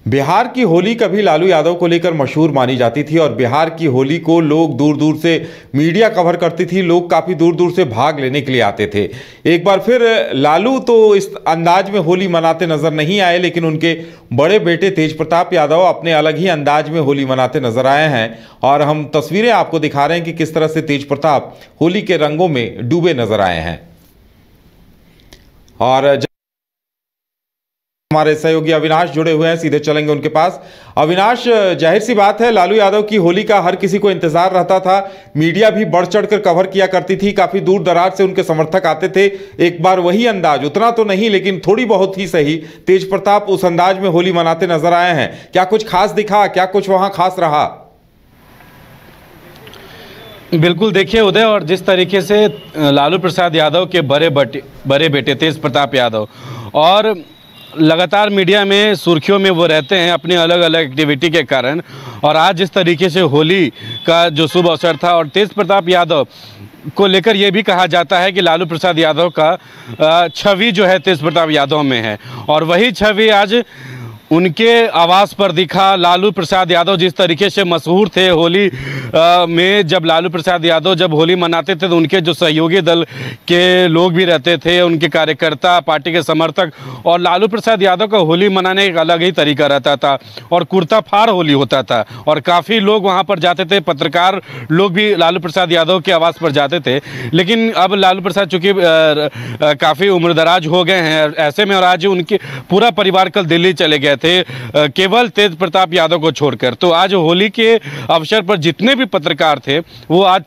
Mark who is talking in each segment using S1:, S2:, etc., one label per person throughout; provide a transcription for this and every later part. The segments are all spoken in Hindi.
S1: बिहार की होली कभी लालू यादव को लेकर मशहूर मानी जाती थी और बिहार की होली को लोग दूर दूर से मीडिया कवर करती थी। लोग काफ़ी दूर दूर से भाग लेने के लिए आते थे। एक बार फिर लालू तो इस अंदाज में होली मनाते नजर नहीं आए, लेकिन उनके बड़े बेटे तेज प्रताप यादव अपने अलग ही अंदाज में होली मनाते नजर आए हैं और हम तस्वीरें आपको दिखा रहे हैं कि किस तरह से तेज प्रताप होली के रंगों में डूबे नजर आए हैं। और हमारे सहयोगी अविनाश जुड़े हुए हैं, सीधे चलेंगे उनके पास। अविनाश, जाहिर सी बात है लालू यादव की होली का हर किसी को इंतजार रहता था। मीडिया भी बढ़ चढ़कर कवर किया करती थी, काफी दूर दराज से उनके समर्थक आते थे। एक बार वही अंदाज, उतना तो नहीं लेकिन थोड़ी बहुत ही सही, तेज प्रताप उस अंदाज में होली मनाते नजर आए हैं। क्या कुछ खास दिखा, क्या कुछ वहां खास रहा?
S2: बिल्कुल, देखिए उदय, और जिस तरीके से लालू प्रसाद यादव के बड़े बेटे तेज प्रताप यादव और लगातार मीडिया में सुर्खियों में वो रहते हैं अपनी अलग अलग एक्टिविटी के कारण, और आज जिस तरीके से होली का जो शुभ अवसर था और तेज प्रताप यादव को लेकर ये भी कहा जाता है कि लालू प्रसाद यादव का छवि जो है तेज प्रताप यादव में है, और वही छवि आज उनके आवास पर दिखा। लालू प्रसाद यादव जिस तरीके से मशहूर थे होली में, जब लालू प्रसाद यादव जब होली मनाते थे तो उनके जो सहयोगी दल के लोग भी रहते थे, उनके कार्यकर्ता, पार्टी के समर्थक, और लालू प्रसाद यादव का होली मनाने एक अलग ही तरीका रहता था और कुर्ता फाड़ होली होता था और काफ़ी लोग वहाँ पर जाते थे। पत्रकार लोग भी लालू प्रसाद यादव के आवास पर जाते थे। लेकिन अब लालू प्रसाद चूँकि काफ़ी उम्रदराज हो गए हैं ऐसे में, और आज उनके पूरा परिवार कल दिल्ली चले गए थे केवल तेज प्रताप यादव को छोड़कर। तो आज होली के अवसर पर जितने भी पत्रकार थे वो आज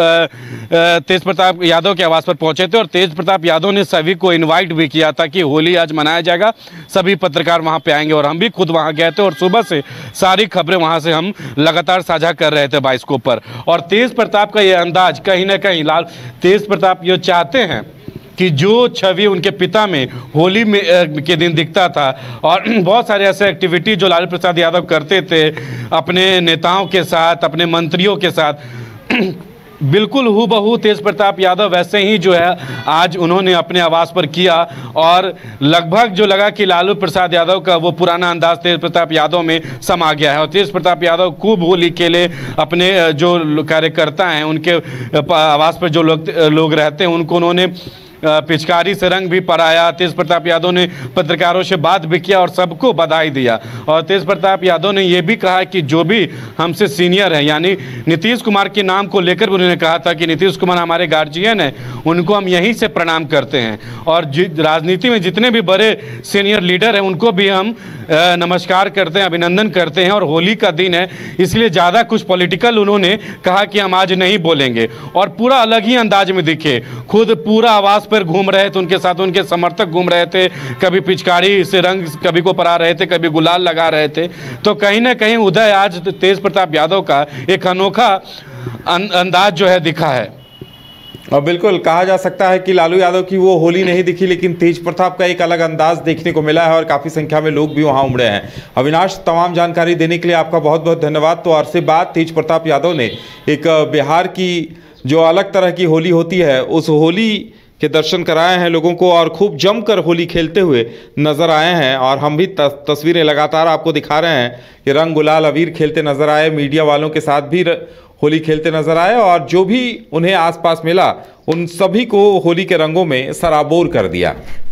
S2: तेज प्रताप यादव के आवास पर पहुंचे थे, और तेज प्रताप यादव ने सभी को इनवाइट भी किया था कि होली आज मनाया जाएगा, सभी पत्रकार वहां पे आएंगे। और हम भी खुद वहां गए थे और सुबह से सारी खबरें वहां से हम लगातार साझा कर रहे थे बाइस्कोप पर। और तेज प्रताप का ये अंदाज कहीं ना कहीं तेज प्रताप ये चाहते हैं कि जो छवि उनके पिता में होली में के दिन दिखता था, और बहुत सारे ऐसे एक्टिविटी जो लालू प्रसाद यादव करते थे अपने नेताओं के साथ, अपने मंत्रियों के साथ, बिल्कुल हूबहू तेज प्रताप यादव वैसे ही जो है आज उन्होंने अपने आवास पर किया। और लगभग जो लगा कि लालू प्रसाद यादव का वो पुराना अंदाज तेज प्रताप यादव में समा गया है। और तेज प्रताप यादव खूब होली खेले, अपने जो कार्यकर्ता हैं उनके आवास पर जो लोग रहते हैं उनको उन्होंने पिचकारी से रंग भी पराया। तेज प्रताप यादव ने पत्रकारों से बात भी किया और सबको बधाई दिया। और तेज प्रताप यादव ने यह भी कहा कि जो भी हमसे सीनियर है, यानी नीतीश कुमार के नाम को लेकर उन्होंने कहा था कि नीतीश कुमार हमारे गार्जियन हैं, उनको हम यहीं से प्रणाम करते हैं, और राजनीति में जितने भी बड़े सीनियर लीडर हैं उनको भी हम नमस्कार करते हैं, अभिनंदन करते हैं। और होली का दिन है इसलिए ज़्यादा कुछ पॉलिटिकल उन्होंने कहा कि हम आज नहीं बोलेंगे, और पूरा अलग ही अंदाज में दिखे। खुद पूरा आवास पर घूम रहे थे, उनके साथ उनके समर्थक घूम रहे थे, कभी पिचकारी से रंग कभी को परा रहे थे, कभी गुलाल लगा रहे थे। तो कहीं ना कहीं उदय आज तेज प्रताप यादव का एक अनोखा अंदाज जो है दिखा है।
S1: और बिल्कुल कहा जा सकता है कि लालू यादव की वो होली नहीं दिखी, लेकिन तेज प्रताप का एक अलग अंदाज देखने को मिला है और काफ़ी संख्या में लोग भी वहां उमड़े हैं। अविनाश, तमाम जानकारी देने के लिए आपका बहुत बहुत धन्यवाद। तो अरसे बाद तेज प्रताप यादव ने एक बिहार की जो अलग तरह की होली होती है उस होली के दर्शन कराए हैं लोगों को, और खूब जमकर होली खेलते हुए नजर आए हैं। और हम भी तस्वीरें लगातार आपको दिखा रहे हैं कि रंग गुलाल अबीर खेलते नजर आए, मीडिया वालों के साथ भी होली खेलते नजर आए, और जो भी उन्हें आसपास मिला उन सभी को होली के रंगों में सराबोर कर दिया।